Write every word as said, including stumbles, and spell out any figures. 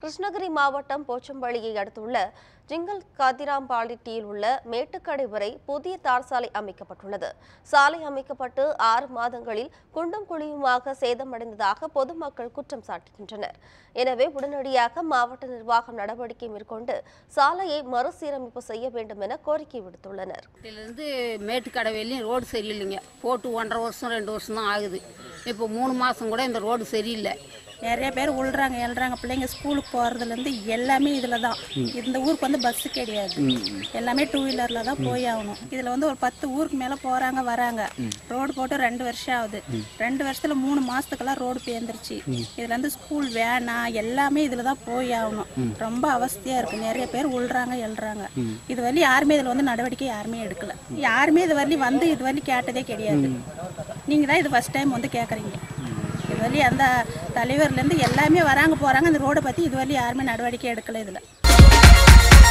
கிருஷ்ணகிரி மாவட்டம் போச்சம்பள்ளியை அடுத்துள்ள ஜிங்கல் காத்திராம்பாடியில் உள்ள மேட்டுக்கடை வரை புதிய தார் சாலை அமைக்கப்பட்டுள்ளது. சாலை அமைக்கப்பட்டு ஆறு மாதங்களில் குண்டும் குழியுமாக சேதமடைந்ததாக பொதுமக்கள் குற்றம் சாட்டுகின்றனர். எனவே உடனடியாக மாவட்ட நிர்வாகம் நடவடிக்கை மேற்கொண்டு சாலையை மறுசீரமைப்பு செய்ய வேண்டும் என கோரிக்கை விடுத்துள்ளனர். இதிலிருந்து மேட்டுக்கடை வெளியும் ரோடு சரியில்லைங்க. போட்டு ஒன்றரை வருஷம் ரெண்டு வருஷம் தான் ஆகுது. இப்போ மூணு மாதம் கூட இந்த ரோடு சரியில்லை. நிறைய பேர் உள்றாங்க எழுறாங்க. பிள்ளைங்க ஸ்கூலுக்கு போகிறதுலேருந்து எல்லாமே இதில் தான். இந்த ஊருக்கு வந்து பஸ்ஸு கிடையாது, எல்லாமே டூ வீலரில் தான் போய் ஆகணும். இதில் வந்து ஒரு பத்து ஊருக்கு மேலே போகிறாங்க வராங்க. ரோடு போட்டு ரெண்டு வருஷம் ஆகுது. ரெண்டு வருஷத்தில் மூணு மாதத்துக்கெல்லாம் ரோடு பேர்ந்துருச்சு. இதில் வந்து ஸ்கூல் வேனா எல்லாமே இதில் தான் போய் ஆகணும். ரொம்ப அவஸ்தையாக இருக்குது. நிறைய பேர் உள்றாங்க எழுறாங்க. இது வரலையும் யாருமே இதில் வந்து நடவடிக்கை யாருமே எடுக்கலை. யாருமே இது வரலையும் வந்து இது வரலையும் கேட்டதே கிடையாது. நீங்கள் தான் இது ஃபஸ்ட் டைம் வந்து கேட்குறீங்க. இது வரலையும் அந்த தலைவர்லேருந்து எல்லாமே வராங்க போகிறாங்க. அந்த ரோடை பற்றி இது வரலையும் யாருமே நடவடிக்கை எடுக்கலை இதில்.